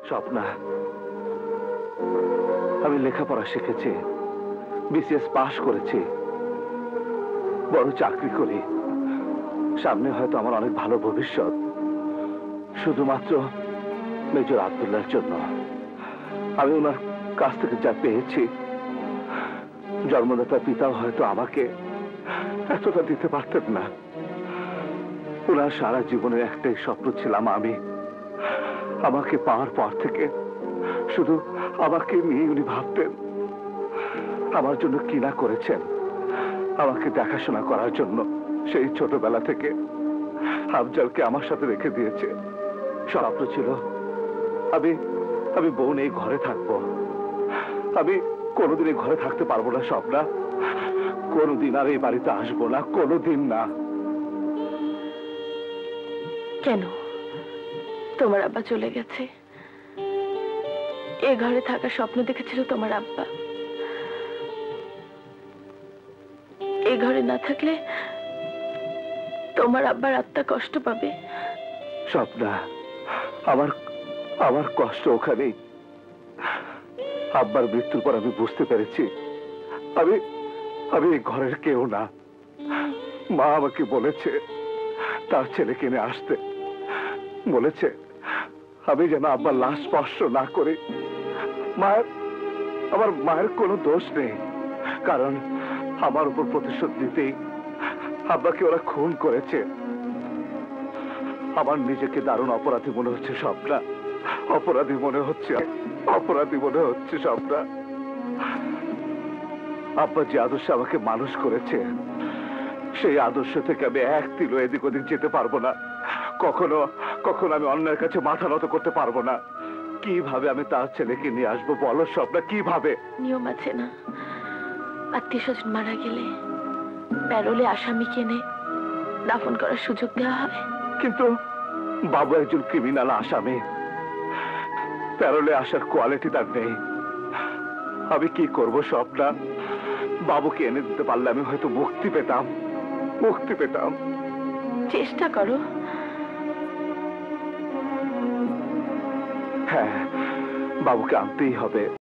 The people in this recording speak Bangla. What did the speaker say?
স্বপ্না, আমি লেখাপড়া শিখেছি, বিসিএস পাশ করেছি, বড় চাকরি করি, সামনে হয়তো আমার অনেক ভালো ভবিষ্যৎ, শুধুমাত্র মেজর আব্দুল্লাহর জন্য। আমি ওনার কাছ থেকে যা পেয়েছি, জন্মদাতা পিতাও হয়তো আমাকে এতটা দিতে পারতেন না। ওনার সারা জীবনের একটাই স্বপ্ন ছিলাম আমি। আমাকে পাওয়ার পর থেকে শুধু আমাকে নিয়ে উনি ভাবতেন। আমার জন্য কি না করেছেন, আমাকে দেখাশোনা করার জন্য। সেই ছোটবেলা থেকে আফজালকে আমার সাথে রেখে দিয়েছে। স্বপ্ন ছিল আমি আমি বউ নেই ঘরে থাকবো। আমি কোনোদিন এই ঘরে থাকতে পারবো না স্বপ্না, কোনোদিন আর এই বাড়িতে আসবো না, কোনোদিন না। কেন? তোমার আব্বা চলে গেছে, এ ঘরে থাকার স্বপ্ন দেখেছিল তোমার আব্বা। এই ঘরে না থাকলে তোমার আব্বার আত্মা কষ্ট পাবে। স্বপ্না, আমার আমার কষ্ট ওখানেই। আব্বার মৃত্যুর পর আমি বুঝতে পেরেছি আমি আমি এই ঘরের কেউ না। মা আমাকে বলেছে তার ছেলেকে নিয়ে আসতে, বলেছে আমি যেন আব্বার লাশ স্পর্শ না করি। আমার মায়ের কোনো দোষ নেই, কারণ আমার উপর প্রতিশোধ দিতেই আব্বাকে ওরা খুন করেছে। আমার নিজেকে দারুণ অপরাধী মনে হচ্ছে স্বপ্না, অপরাধী মনে হচ্ছে, অপরাধী মনে হচ্ছে স্বপ্না। আব্বা যে আদর্শে আমাকে মানুষ করেছে, সেই আদর্শ থেকে আমি এক তিল এদিক ওদিক যেতে পারবো না। কখনো কখনো আমি অন্যের কাছে মাথা নত করতে পারবো না। কিভাবে আমি তার ছেলেকে নিয়ে আসবো বলো স্বপ্না, কিভাবে? নিয়ম আছে না, আত্মীয় স্বজন মারা গেলে প্যারোলে আসামিকে এনে দাফন করার সুযোগ দেওয়া হয়। কিন্তু বাবু একজন ক্রিমিনাল আসামি, প্যারোলে আসার কোয়ালিটি তার নেই। আমি কি করব স্বপ্না? বাবুকে এনে দিতে পারলে আমি হয়তো মুক্তি পেতাম, মুক্তি পেতাম। চেষ্টা করো। হ্যাঁ, বাবুকে আনতেই হবে।